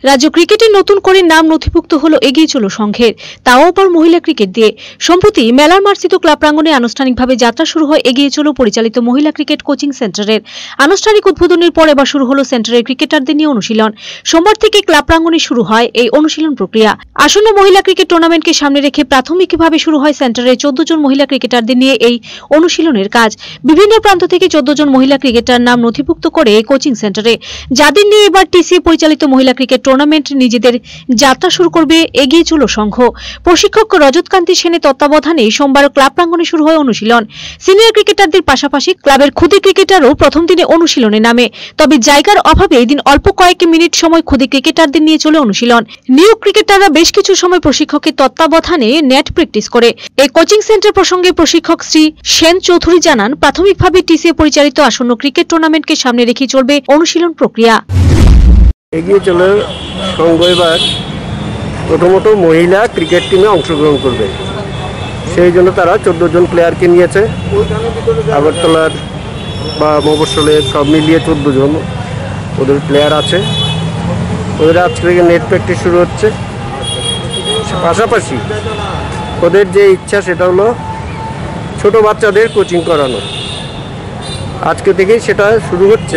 রাজ্য ক্রিকেটে নতুন করে নাম নথিভুক্ত হলো এগিয়ে চলো সংঘের, তাও আবার মহিলা ক্রিকেট দিয়ে। সম্প্রতি মেলার মার্চিত ক্লাব প্রাঙ্গণে আনুষ্ঠানিকভাবে যাত্রা শুরু হয় এগিয়ে চলো পরিচালিত মহিলা ক্রিকেট কোচিং সেন্টারের। আনুষ্ঠানিক উদ্বোধনের পর এবার শুরু হলো সেন্টারের ক্রিকেটারদের নিয়ে অনুশীলন। সোমবার থেকে ক্লাব প্রাঙ্গণে শুরু হয় এই অনুশীলন প্রক্রিয়া। আসন্ন মহিলা ক্রিকেট টুর্নামেন্টকে সামনে রেখে প্রাথমিকভাবে শুরু হয় সেন্টারের 14 জন মহিলা ক্রিকেটারদের নিয়ে এই অনুশীলনের কাজ। বিভিন্ন প্রান্ত থেকে 14 জন মহিলা ক্রিকেটার নাম নথিভুক্ত করে কোচিং সেন্টারে, যাদের নিয়ে এবার টিসিএ পরিচালিত মহিলা ক্রিকেট টুর্নামেন্ট নিজেদের যাত্রা শুরু করবে এগিয়ে চলো সংঘ। প্রশিক্ষক রজতকান্তি সেনের তত্ত্বাবধানে সোমবার ক্লাব প্রাঙ্গণে শুরু হয় অনুশীলন। সিনিয়র ক্রিকেটারদের পাশাপাশি ক্লাবের ক্ষুদে ক্রিকেটারও প্রথম দিনে অনুশীলনে নামে। তবে জায়গার অভাবে এদিন অল্প কয়েক মিনিট সময় ক্ষুদে ক্রিকেটারদের নিয়ে চলে অনুশীলন। নিউ ক্রিকেটাররা বেশ কিছু সময় প্রশিক্ষকের তত্ত্বাবধানে নেট প্র্যাকটিস করে। এই কোচিং সেন্টার প্রসঙ্গে প্রশিক্ষক শ্রী সেন চৌধুরী জানান, প্রাথমিকভাবে টিসিএ পরিচালিত আসন্ন ক্রিকেট টুর্নামেন্টকে সামনে রেখে চলবে অনুশীলন প্রক্রিয়া। এগিয়ে চলে সংঘ এবার প্রথমত মহিলা ক্রিকেট টিমে অংশগ্রহণ করবে, সেই জন্য তারা 14 জন প্লেয়ারকে নিয়েছে। আগরতলার বা মফস্বলের সব মিলিয়ে 14 জন ওদের প্লেয়ার আছে। ওদের আজকে থেকে নেট প্র্যাকটিস শুরু হচ্ছে। পাশাপাশি ওদের যে ইচ্ছা সেটা হলো ছোট বাচ্চাদের কোচিং করানো। আজকে থেকেই সেটা শুরু হচ্ছে।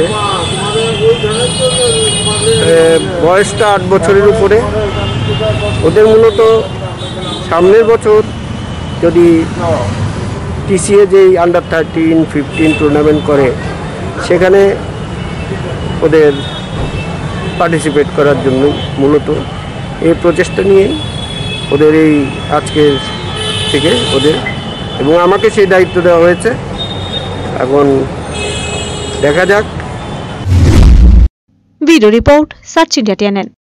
বয়সটা 8 বছরের উপরে। ওদের মূলত সামনের বছর যদি টিসিএ যেই আন্ডার 13, 15 টুর্নামেন্ট করে, সেখানে ওদের পার্টিসিপেট করার জন্য মূলত এই প্রচেষ্টা নিয়েই ওদের এই আজকের থেকে ওদের, এবং আমাকে সেই দায়িত্ব দেওয়া হয়েছে। এখন দেখা যাক। Video report, search India channel.